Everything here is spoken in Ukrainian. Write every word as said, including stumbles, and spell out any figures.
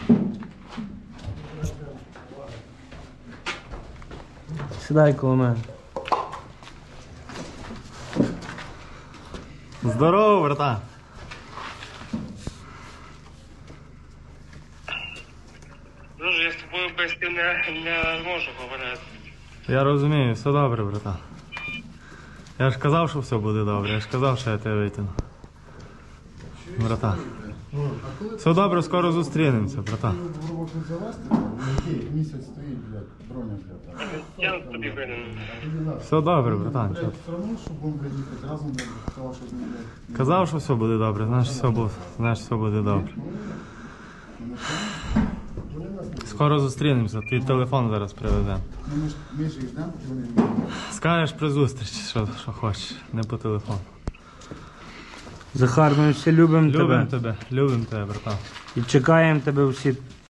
Сідай коло мене. Здорово, братан. Друже, я з тобою без ти не, не зможу говорити. Я розумію, все добре, братан. Я ж казав, що все буде добре, я ж казав, що я тебе витягну. Братан. Все добре, скоро зустрінемося, братан. Місяць стоїть, блядь, броня, блядь. Я тобі винен. Все добре, братан. Чого ти? Все одно, щоб будемо, блядь, їхати разом, блядь, сказав, що, блядь, Казав, що все буде добре, знаєш, все буде, знаєш, все буде добре. Скоро зустрінемося, твій телефон зараз привеземо. ну, ми ж, ми ж їх ждемо, поки вони не Скажеш при зустрічі, що, що хочеш, не по телефону. Захар, ми всі любимо Любимо тебе. тебе, любимо тебе, братан. І чекаємо тебе всі